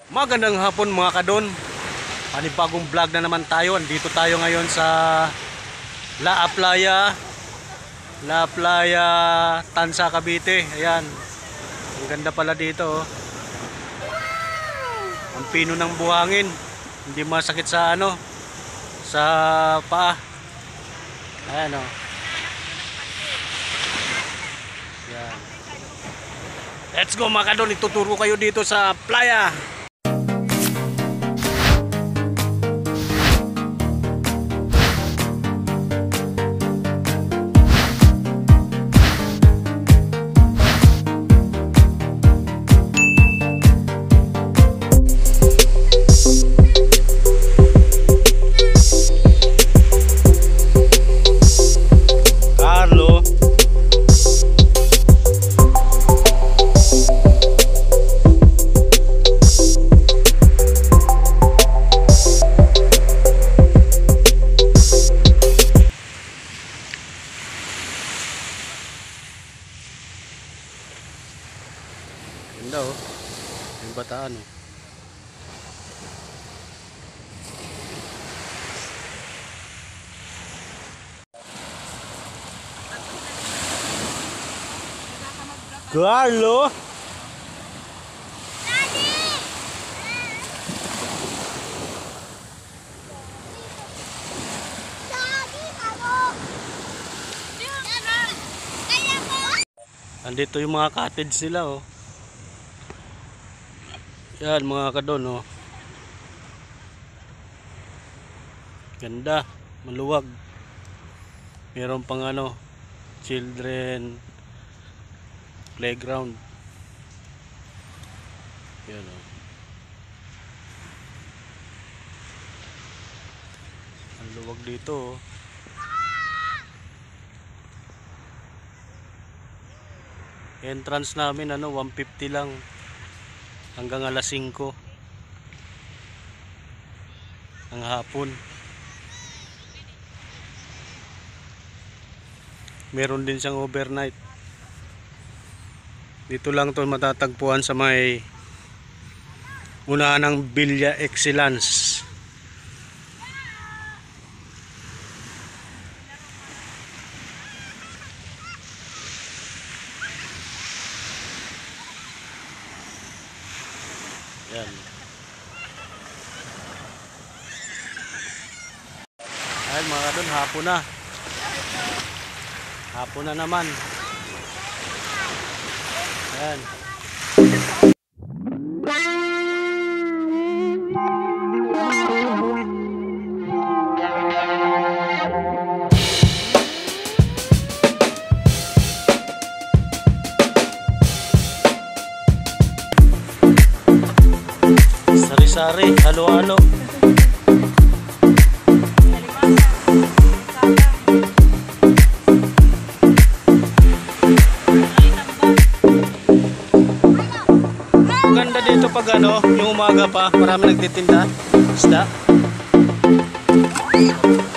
Magandang hapon mga kadon. Panibagong vlog na naman tayo. Andito tayo ngayon sa La Playa Tansa, Cavite. Ayan. Ang ganda pala dito, oh. Ang pino ng buhangin. Hindi masakit sa sa paa. Ayan, oh. Ayan. Let's go mga kadon. Ituturo kayo dito sa playa. Ganda, oh. Yung bataan, oh. Carlo! Andito yung mga cottage sila, oh. Yan mga kadon, oh. Ganda, maluwag. Meron pang children playground. Yan, oh. Ang luwag dito, oh. Entrance namin 150 lang. Hanggang alas 5 ng hapon. Meron din siyang overnight. Dito lang to matatagpuan sa may unahan ng Villa Excellence. Yan. Ayan mga kadon, hapon na. Hapon na naman. Ayan. Sari-sari, halo-halo. Ganda dito pag yung umaga pa, marami nagtitinda isda.